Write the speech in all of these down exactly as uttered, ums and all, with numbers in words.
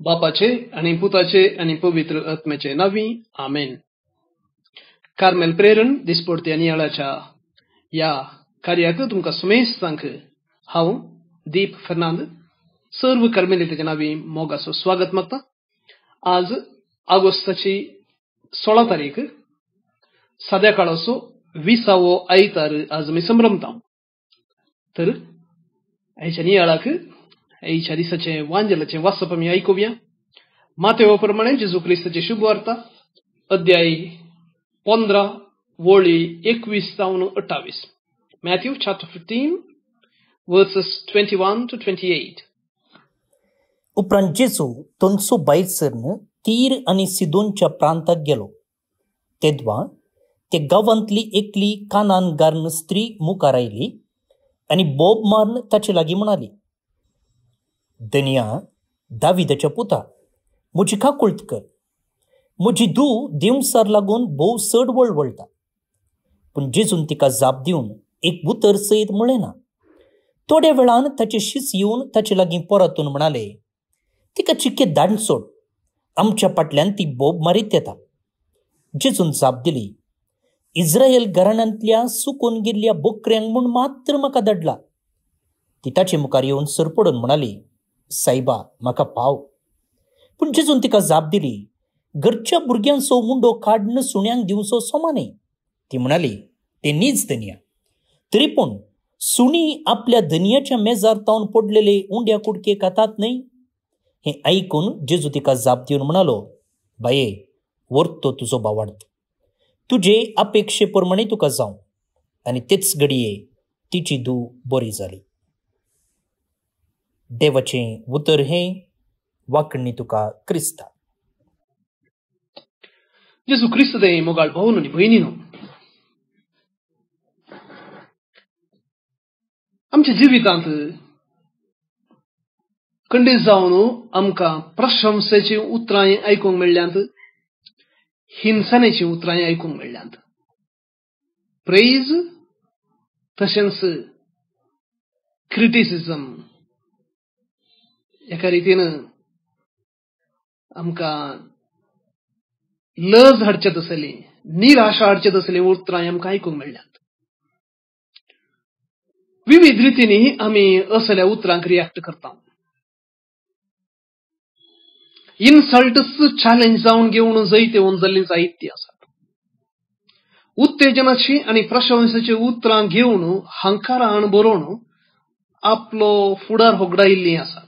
बापाचे आणि पुताचे आणि पवित्र आत्म्याचे नावी आमेन. कार्मेल प्रेरण दिसपडते आणि याळाच्या या कार्याक तुमका सुमेश सांग हांव दीप फर्नांद सर्व कार्मेलीच्या नावी मोगाचो स्वागत मागता. आज ऑगस्टाची सोळा तारीख संध्याकाळचो विसावो आयतार आज मी संभ्रमता. तर आयच्या नियाळाक आयच्या दिसाचे वांजलाचे वाचप आमी ऐकूया. मातेव प्रमाणे जेजू ख्रिस्ताची शुभ वार्ता अध्याय पंधरा वळी एकवीस जावन अठ्ठावीस. Matthew chapter fifteen verses twenty one to twenty eight. उपरांत जेजू थंयसो भायर सरन तीर आनी सिदोनच्या प्रांताक गेलो. तेदवा ते गांवांतली एकली कानानगार्न स्त्री मुखार आयली आनी बोब मारून ताचे लागीं म्हणाली, धन्या दाविदाच्या पुता, म्हजी काकुळट कर. म्हजी धूव देंवसार लागून भोव चड वळवळटा. पूण जेजून तिका जाप दिवन एक उतर सयत म्हळें ना. थोड्या वेळान ताचे शीस येवन ताचे लागीं परतून म्हणाले, तिका चिक्के धाडून सोड, आमच्या फाटल्यान ती बोब मारीत येता. जेजून जाप दिली, इस्रायल घराण्यांतल्या सुकून गेल्ल्या बोकऱ्यांक म्हूण मात्र म्हाका धाडला. ती ताचे मुखार येवन सरपडून म्हणाली, सायबा म्हाका पाव. पूण जेजून तिका जाप दिली, घरच्या भुरग्यांचो मुंडो काडून सुण्यांक दिवचो सोमाने. ती म्हणाली, ते नीच धन्या. तरी पूण सुणी आपल्या धन्याच्या मेजार तावन पडलेले उंड्या कुडके खातात न्हय. हें आयकून जेजू तिका जाप दिवन म्हणालो, बाये, व्हरतो तुजो भावार्थ. तुजे अपेक्षे प्रमाणे तुका जावं. आनी तेच घडये तिची धूव बरी जाली. देवाचें उतर हें वाकणी तुका क्रिस्ता. जेजू ख्रिस्त दे मोगाळ भावन आनी भयणीनो, आमच्या जिवितांत खंडीत जावन आमकां प्रशंसेची उतरां आयकूंक मेळ्ळ्यांत, हिंसनेची उतरां आयकूंक मेळ्ळ्यांत. प्रेज तशेंच क्रिटिसिजम एका रितीन आमकां लज हाडचेत आसली, निराशा हाडचेत असली उतरां आमकां आयकूंक मेळ्ळ्यांत. विविध रितींनी आमी असल्या उतरांक रिएक्ट करता. इन्सल्ट्स चॅलेंज जावन घेवन जैते होऊन जाल्ली साहित्य आसात. उत्तेजनाची आणि प्रशंसेची उतरां घेवन हंकारान बरोवन आपलो फुडार होगडायिल्लीं आसात.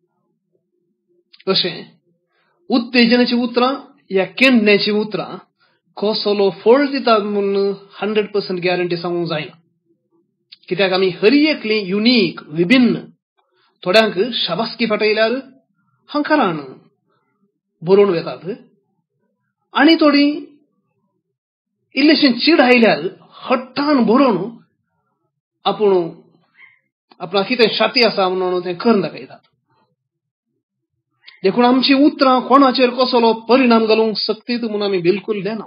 अशें उत्तेजनाची उतरां या केंडण्याची उतरां कसलो फळ दिता म्हूण हंड्रेड पर्सेंट गॅरंटी सांगूंक जायना. कित्याक आमी हर एकली युनिक विभिन्न. थोड्यांक शाबासकी फाटयल्यार हंकारान बरोवन वेतात, आनी थोडी इल्लेशें चीड आयल्यार हट्टान बरोवन आपूण आपणाक कितें शाती आसा म्हणून तें करून दाखयतात. देखून आमची उतरां कोणाचेर कसलो परिणाम घालूंक शकतीत म्हूण आमी बिलकूल लेना.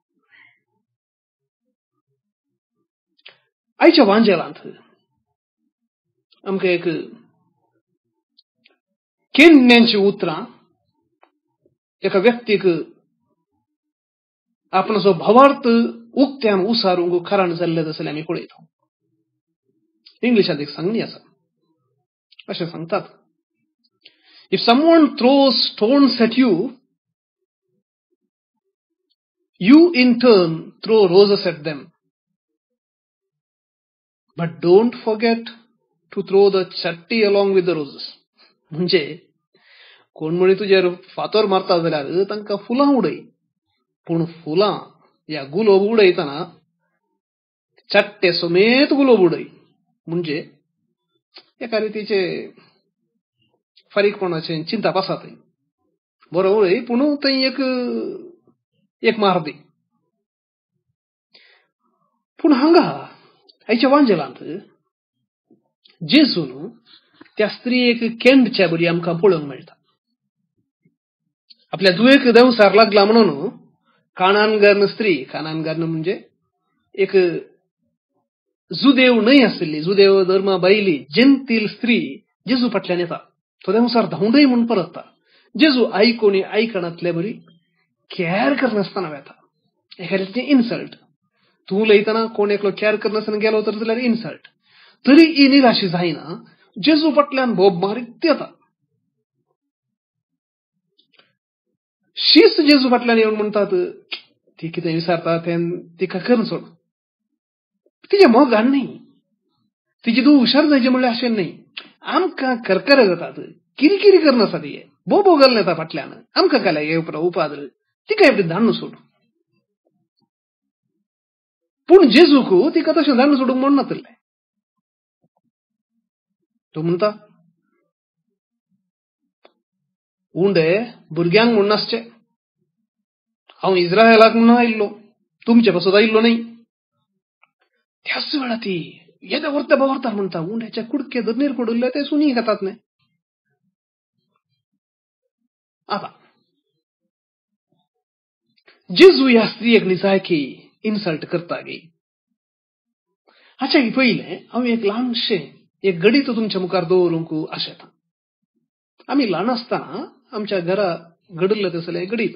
आयच्या वांजेलांत आमकां एक केंडण्याची उतरां एका व्यक्तीक आपणाचो भावार्थ उक्त्यान उसारूंक कारण जाल्ले जाल्यार आमी पळयता. इंग्लिशांत एक सांगणी आसा, अशें सांगतात, if someone throws stones at you, you in turn throw roses at them. But don't forget to throw the chatti along with the roses. म्हणजे कोण म्हणे तुजेर फातर मारता जाल्यार तांकां फुलां उडय, पूण फुलां या गुलाब उडयतना चट्टे समेत गुलाब उडय. म्हणजे एका रितीचे फारीकपणाचे चिंता पासा थंय. बरो उडय पूण थंय एक एक मार दी. पूण हांगा आयच्या वांजेलांत जेजून त्या स्त्रियेक केंडच्या बरी आमकां पळोवंक मेळटा. आपल्या दुयेक देंवसार लागला म्हणून कानानगार्न स्त्री, कानानगार्न म्हणजे एक जुदेव न्हय आसली, जुदेव धर्मा बायली जेंतील स्त्री जेजू फाटल्यान येता. तो देंवसार धांवडय म्हूण परतता. जेजू आई कोणी आयकणातले बरी कॅर करनासतना वेता. एखाद्याचे इन्सल्ट तू लयतना कोण एकलो कॅर करनासतना गेलो तर जाल्यार इन्सल्ट. तरी ही निराशी जायना, जेजू फाटल्यान बोब मारीत येता. शीच जेजू फाटल्यान येवन म्हणटात, ती कितें विचारता तें तिका करून सोड. तिजे मोगान न्ही, तिजी तूं हुशार जायचें म्हणल्यार अशें न्ही. आमकां करकर जातात, किरकिरी करनासा ती बो बोगल येता फाटल्यान. आमकां काय हे उपाद्र तिका एवढी धाडून सोड. पूण जेजूक तिका तशें धाडून सोडूंक म्हणनातलें. तो म्हणटा उंडे भुरग्यांक म्हूण नासचें. हांव इस्रायलाक म्हणून आयिल्लो, तुमचे पासत आयिल्लो न्ही. त्याच वेळा ती येद्या व्हरता व्हरता म्हणटा उंड्याच्या कुडके धरणेर पडले ते सुनी खातात न्ही. आता जेजू ह्या स्त्रियेक निजायकी इन्सल्ट करता गे. हाच्या पयलें हांव एक ल्हानशें एक गणित तुमच्या मुखार दवरूंक आशेता. आमी ल्हान आसतना आमच्या घरा घडिल्लें तसलें गणित.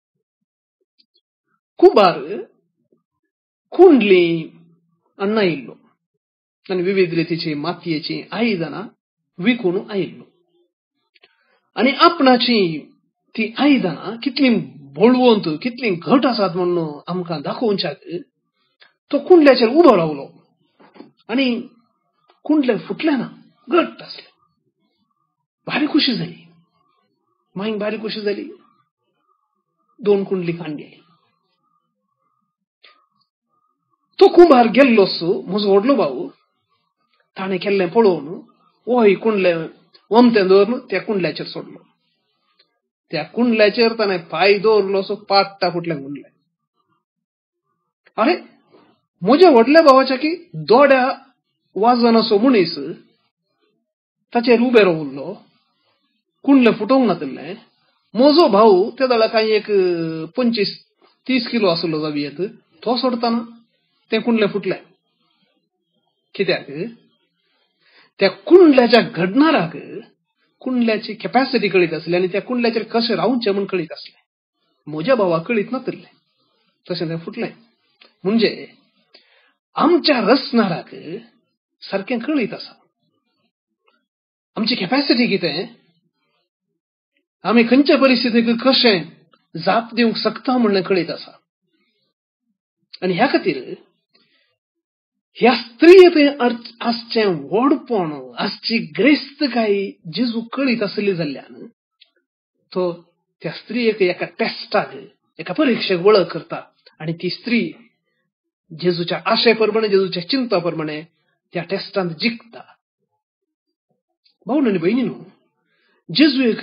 कुंभार कुंडली हाडून आयिल्लो आनी विविध रितीची मातयेची आयदनां विकून आयिल्लो. आनी आपणाची ती आयदनां कितली बळवंत कितली घट आसात म्हणून आमकां दाखोवच्याक तो कुंडल्याचेर उबो रावलो आनी कुंडलें फुटलें ना, घट्ट आसलें. भारी खुशी जाली. मांयक भारी खुशी जाली. दोन कुंडली काडली. तो कुंभार गेल्लोच म्हजो व्हडलो भाऊ ताणें केल्लें पळोवन ओय कुंडलें वमतें दवरून त्या कुंडल्याचेर सोडलो. त्या कुंडल्याचेर ताणें पांय दवरलो सो पाट्टा फुटलें कुंडलें. अरे म्हज्या व्हडल्या भावाच्या की दोड्या वाजन असो मनीस ताचेर उबे रावल्लो, कुंडलें फुटोवंक नातलें. म्हजो भाऊ त्या दाळा कांय एक पंचवीस तीस किलो आसलो जावियेत, तो सोडताना तें कुंडलें फुटलें. कित्याक त्या कुंडल्याच्या घडणाराक कुंडल्याची कॅपॅसिटी कळीत आसली आनी त्या कुंडल्याचेर कशें रावचें म्हूण कळीत आसलें. म्हज्या भावाक कळीत नातलें. तशें तें फुटलें. म्हणजे आमच्या रचणाराक सारकें कळीत आसा. आमची कॅपॅसिटी कितें, आमी खंयच्या परिस्थितीक कशें जाप दिवंक शकता म्हणलें कळीत आसा. आनी ह्या खातीर ह्या स्त्रियेक आसचें व्हडपण आसची ग्रेस्तकाय जेजू कळीत आसली जाल्यान तो त्या स्त्रियेक एका टेस्टाक एका परीक्षेक वळख करता आनी ती स्त्री जेजूच्या आशे प्रमाणे जेजूच्या चिंता प्रमाणे त्या टेस्टांत जिखता. भावनो आनी भयणीनो, जेजू एक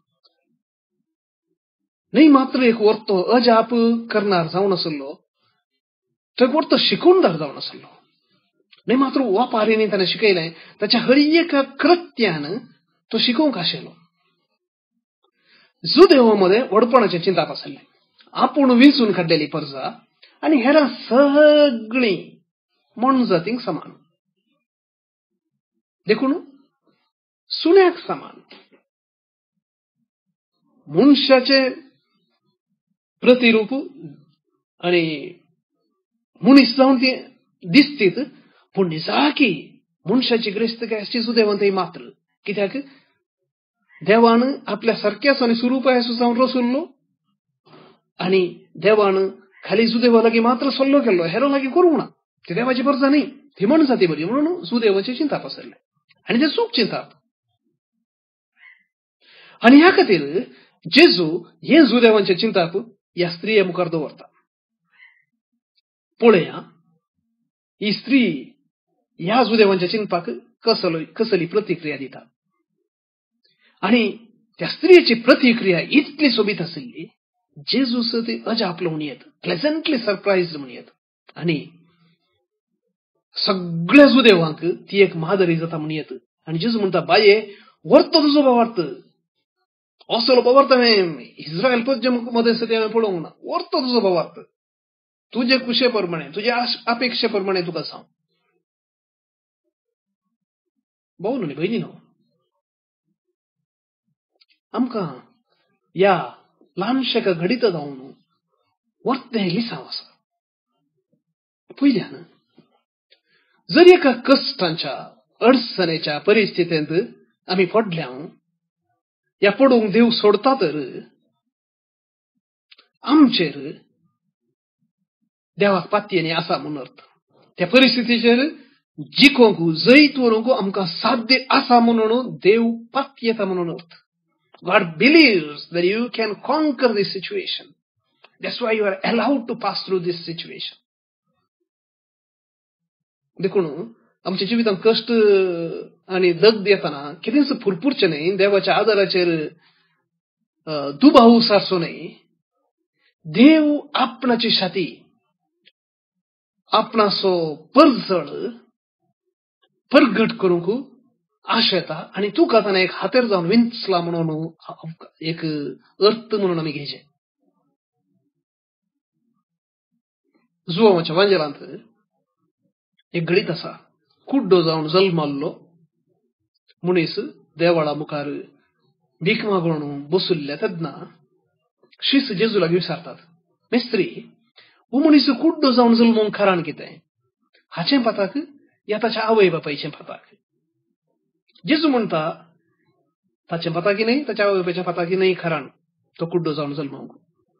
न्ही मात्र एक वर्तो अजाप करणार जावन आसलो, तो एक वर्तो शिकोवणदार जावन आसलो. न्ही मात्र वापारींनी ताणें शिकयलें, ताच्या हर एका कृत्यान तो शिकोवंक आशिल्लो. जुदेवामध्ये व्हडपणाचें चिंताप आसलें. आपूण विंचून काडलेली परजा आनी हेरां सगळीं मोणजातींक समान, देखून सुण्याक समान. मनशाचे प्रतिरूप आनी मनीस जावन ती दिसतीत, पूण निजाकी मनशाची ग्रेस्तकाय आसची सुदैवांतय मात्र. कित्याक देवान आपल्या सारक्याच आनी स्वरुपा जावन रचुल्लो आनी देवान खाली सुदैवा लागीं मात्र सल्लो केल्लो, हेरो लागीं करूंक ना. ती देवाची परजा न्ही, ती मनजाती बरी म्हणून सुदैवाचें चिंताप आसलें आनी तें सूख चिंताप. आनी ह्या खातीर जेजू हें सुदैवाचें चिंताप ह्या स्त्रिये मुखार दवरता. पळया ही स्त्री ह्या सुदैवाच्या चिंतपाक कसलो कसली प्रतिक्रिया दिता. आनी त्या स्त्रियेची प्रतिक्रिया इतली सोबीत आसली, जेजूस ती अजापलो म्हूण येत, प्लेझंटली सरप्रायज म्हूण येत. आनी सगळ्या सुदैवांक ती एक मादरी जाता म्हूण येत. आनी जेजू म्हणटा, बाये व्हरतो तुजो भावार्थ. असलो भावार्थ हांवें इस्रायल पद्य मध्ये सती हांवें पळोवंक ना. व्हरतो तुजो भावार्थ, तुजे कुशे प्रमाणे तुज्या अपेक्षे प्रमाणे तुका सांग. भाऊ न्ही भयणीनो, आमकां या ल्हानशेका घडीत जावन वर्तें लिसांव आसा. पयल्यान जर एका कश्टांच्या अडचणेच्या परिस्थितींत आमी पडल्या या पडूंक देव सोडता तर आमचेर देवाक पातयेनी आसा म्हणून अर्थ. त्या परिस्थितीचेर जिखोंक जैत व्हरूंक आमकां साध्य आसा म्हणून देव पातयेता म्हणून अर्थ. God believes that you can conquer this situation. That's why you are allowed to pass through this situation. देखून आमच्या जिवितांत कष्ट आनी दगद येताना कितेंच फुरफुरचें न्ही, देवाच्या आदाराचेर दुबाव सारचो न्ही. देव आपणाची छाती आपणाचो परजळ परगट करूंक आशेता आनी तुका ताणें एक हातेर जावन विंचला म्हणून एक अर्थ म्हणून आमी घेवचे. जुवांवाच्या वांजेलांत एक घडीत आसा. कुड्डो जावन जल्माल्लो मनीस देवाळा मुखार भीक मागून बसुल्ल्या तेन्ना शिस जेजू लागीं विचारतात, मेस्त्री, हो मनीस कुड्डो जावन जल्मोंक कारण कितें? हाचें पताक या ताच्या आवय बापायचें पताक? जेजू म्हणटा ताचें पताकी न्ही, ताच्या आवय बापायचें पताकी न्ही कारण तो कुड्डो जावन जल्मोंक.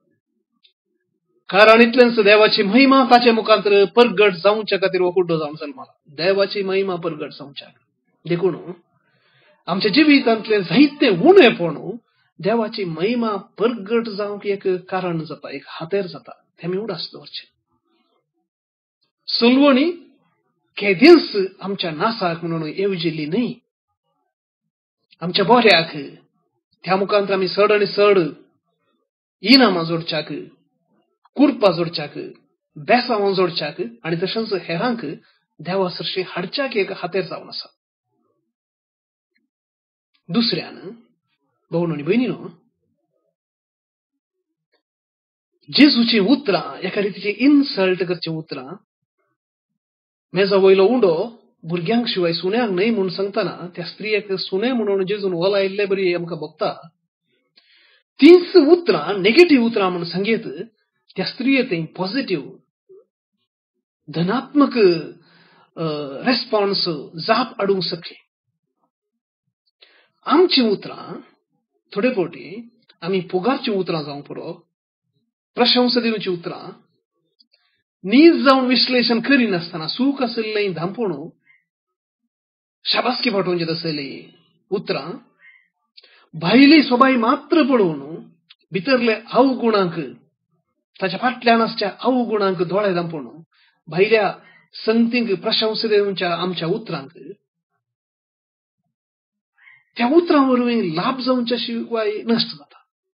कारण इतलेंच देवाची महिमा ताचे मुखांतर परगट जावचे खातीर हो कुड्डो जावन जल्मला. देवाची महिमा परगट जावच्या देखून आमच्या जिवितांतले जायते उणेपण देवाची महिमा परगट जावंक एक कारण जाता, एक हातेर जाता. तें आमी उडास दवरचें. सलवणी केदींच आमच्या नासाक म्हणून येवजिल्ली न्ही, आमच्या बऱ्याक. त्या मुखांतर आमी चड आनी चड इनामां जोडच्याक, कुरपां जोडच्याक, बेसांवां जोडच्याक आनी तशेंच हेरांक देवा सरशी हाडच्याक एक हातेर जावन आसा. दुसऱ्यान भोवन आनी भयणीनो, जेजूची उतरां एका रितीची इन्सल्ट करची उतरां मेजा वयलो उंडो भुरग्यांक शिवाय सुन्यांक न्हय म्हूण सांगतना त्या स्त्रियेक सुने म्हणून जेजून ओलायल्ले बरी आमकां भोगता. तीच उतरां नेगेटिव्ह उतरां म्हूण सांगीत त्या स्त्रिये थंय पॉझिटिव्ह धनात्मक रेस्पॉन्स जाप हाडूंक शकली. आमची उतरां थोडे फावटी आमी पोगारची उतरां जावंक पुरो, प्रशंसा दिवची उतरां नीज जावन विश्लेशण करिनासतना सूख आशिल्लें धांपूण शाबासकी फाटोवची आसली उतरां भायली सोबाय मात्र पळोवन भितरले अवगुणांक ताच्या फाटल्यान आसच्या अवगुणांक दोळे धांपूण भायल्या संगतींक प्रशंसा दिवच्या आमच्या उतरांक त्या उतरां वरवीं लाभ जावच्या शिवाय नश्ट जाता.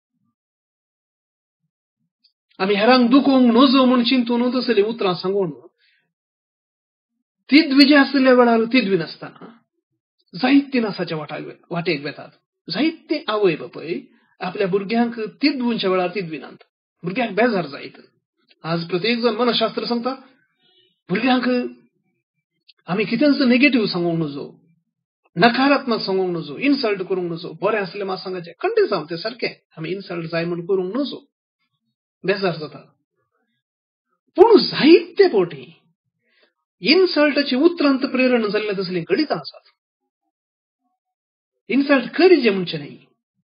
आमी हेरांक दुखोवंक नजो म्हूण चिंतून तसलीं उतरां सांगून तिद्विजे आसल्या वेळार तिद्वी नासतना जायती नासाच्या वाटेक वेतात. जायते आवय बापाय आपल्या भुरग्यांक तिद्वूंच्या वेळार तिद्विनात. भुरग्यांक बेजार जायत. आज प्रत्येक जण मनशास्त्र सांगता भुरग्यांक आमी कितेंच नेगेटिव्ह सांगूंक नजो, नकारात्मक सांगूंक नजो, इन्सल्ट करूंक नजो. बरें आसलें मात सांगाचें, खंडीत जावं तें सारकें. आमी इन्सल्ट जाय म्हूण करूंक नजो, बेजार जाता. पूण जायते फावटी इन्सल्टाची उतरांत प्रेरण जाल्ले तसलीं घडीत आसात. इन्सल्ट करीजे म्हणचें न्ही.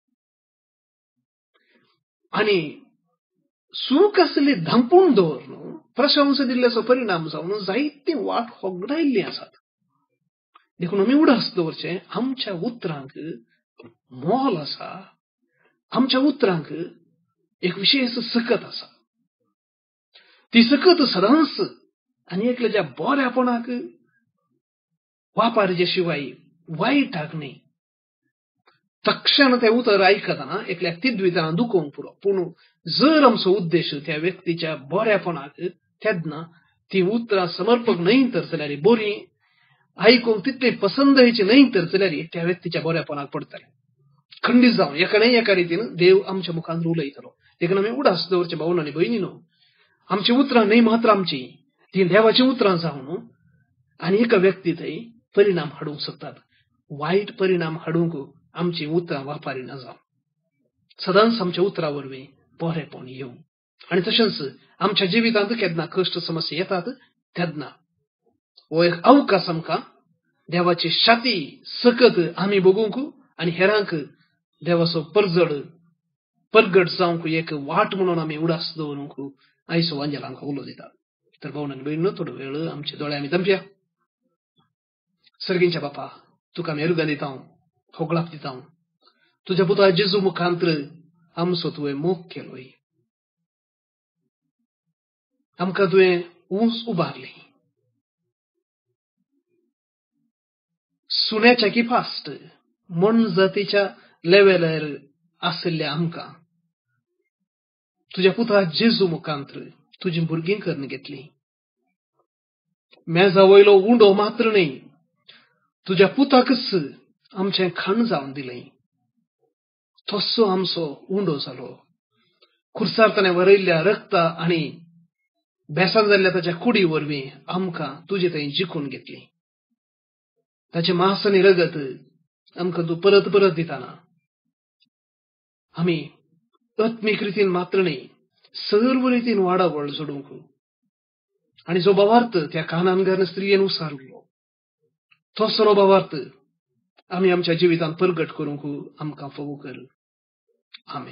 आनी सूख आसली धांपून दवरून प्रशंसा दिल्ल्याचो परिणाम जावन जायतीं वाट होगडायिल्लीं आसात. देखून आमी उडास दवरचें, आमच्या उतरांक मोल आसा, आमच्या उतरांक एक विशेष सकत आसा. ती सकत सदांच आनी एकल्याच्या बऱ्यापणाक वापरचे शिवाय वायटाक न्ही. तक्षण तें उतर आयकतना एकल्याक तिद्वितना दुखोवंक पुरो. पूण जर आमचो उद्देश त्या व्यक्तीच्या बऱ्यापणाक तेन्ना ती उतरां समर्पक न्हय तर जाल्यार बरी आयकूंक तितली पसंदयची न्हय तर जाल्यार त्या व्यक्तीच्या बऱ्यापणाक पडटलें. खंडीत जावन एका न्हय एका रितीन देव आमच्या मुखार उलयतलो. देखून आमी उडास दवरचे भावन आनी भयणीनो. आमची उतरां न्हय मात्र आमची, ती देवाची उतरां जावन आनी एका व्यक्ती थंय परिणाम हाडूंक शकतात. वायट परिणाम हाडूंक आमची उतरां वापारिना जावं. सदांच आमच्या उतरा वरवीं बरेपण येवं. आनी तशेंच आमच्या जिवितांत केन्ना कश्ट समस्या येतात तेन्ना हो एक अवकाश आमकां देवाची शाती सकत आमी बगूंक आनी हेरांक देवाचो परजड परगट जावंक एक वाट म्हणून आमी उडास दवरूंक आयचो वांजेल आमकां उलो दिता. तर भावनान भयणीनो, थोडो वेळ आमचे दोळे आमी धांपया. सर्गींच्या बापा, तुका आमी येरुगां दिता, होगळाप दिता. तुज्या पुता जेजू मुखांतर आमचो तुवें मोग केलोय. आमकां तुवें ऊंच उबारली. सुण्याच्या किफास्ट मन जातीच्या लेवलार आशिल्ल्या आमकां तुज्या पुता जेजू मुखांतर तुजी भुरगीं करून घेतली. मेजा वयलो उंडो मात्र न्ही, तुज्या पुताकच आमचें खाण जावन दिलें. तसो आमचो उंडो जालो. खुर्सार ताणें वरयल्ल्या रक्त आनी बेसान जाल्ल्या ताच्या कुडी वरवीं आमकां तुजे थंय जिखून घेतली. ताचे मांस आनी रगत आमकां तूं परत परत दिताना आमी आत्मीक रितीन मात्र न्ही, सर्व रितीन वाडावळ जोडूंक आनी जो भावार्थ त्या कानानगार स्त्रियेन उसारलो तो सरो भावार्थ आमी आमच्या जिवितांत परगट करूंक आमकां फोगू कर. आमेन.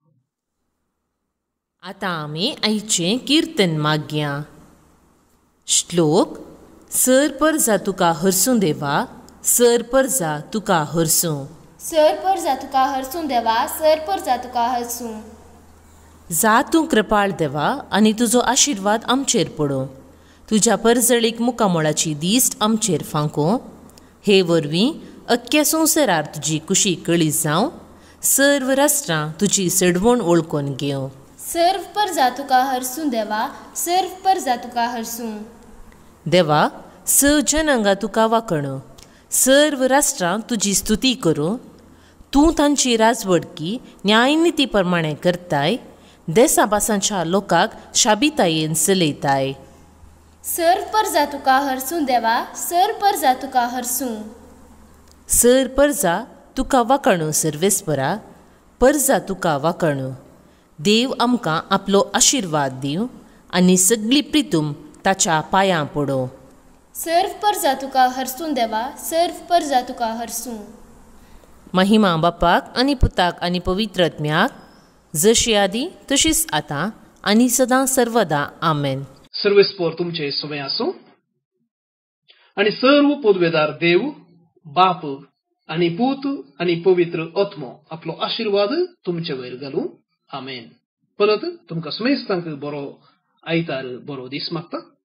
आतां आमी आयचें किर्तन मागया. श्लोक. सर पर जा तुका हरसूं देवा, सर पर जा तुका हरसूं. सर पर जा तुका हरसूं देवा, सर पर जा तुका हरसूं. जा तूं कृपाळ देवा आनी तुजो आशिर्वाद आमचेर पडो. तुज्या परजळीक मुखामोळाची दिस्ट आमचेर फांको. हे वरवीं अख्ख्या संवसारार तुजी कुशी कळी जावं. सर्व राष्ट्रां तुजी सडवण ओळखून घेवं. सर्व पर जा तुका हरसूं देवा, सर्व पर जा तुका हरसूं. देवा, स जनांगा तुका वाखणो. सर्व राष्ट्रां तुजी स्तुती करूं. तूं तांची राजवडकी न्यायनिती प्रमाणे करताय. देसाभासांच्या लोकांक शाबितायेन चलयताय. सर पर जा तुका हरसूं देवा, सर पर जा तुका हरसूं. सर पर जा तुका वाखणो सर्वेस्परा, पर जा तुका वाखणो. देव आमकां आपलो आशिर्वाद दिवं आनी सगळी प्रितूम ताच्या पांयां पडो. सर्व पर जा तुका हरसूं देवा, सर्व पर जा तुका हरसूं. महिमा बापाक आनी पुताक आनी पवित्र आत्म्याक, जशी आदी तशीच आतां आनी सदां सर्वदा. आमेन. सर्वेस्पोर तुमचे सोबे आसूं आनी सर्व पदवेदार देव, बाप आनी पूत आनी पवित्र आत्मो आपलो आशिर्वाद तुमचे वयर घालूं. आमेन. परत तुमकां समेस्तांक बरो आयतार बरो दीस मागता.